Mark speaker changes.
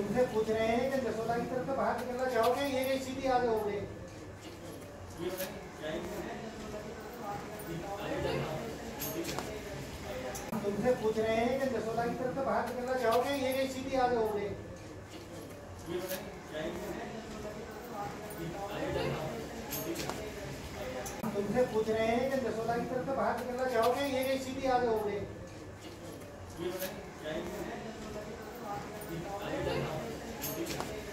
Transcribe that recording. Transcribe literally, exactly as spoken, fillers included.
Speaker 1: तुमसे पूछ रहे हैं कि जसोदा की तरफ से बाहर निकलना चाहोगे, ये नहीं सीधी आगे होगे। तुमसे पूछ रहे हैं कि जसोदा की तरफ से बाहर निकलना चाहोगे, ये नहीं सीधी आगे होगे। तुमसे पूछ रहे हैं कि जसोदा की तरफ से बाहर निकलना चाहोगे, ये नहीं सीधी आगे होगे। ये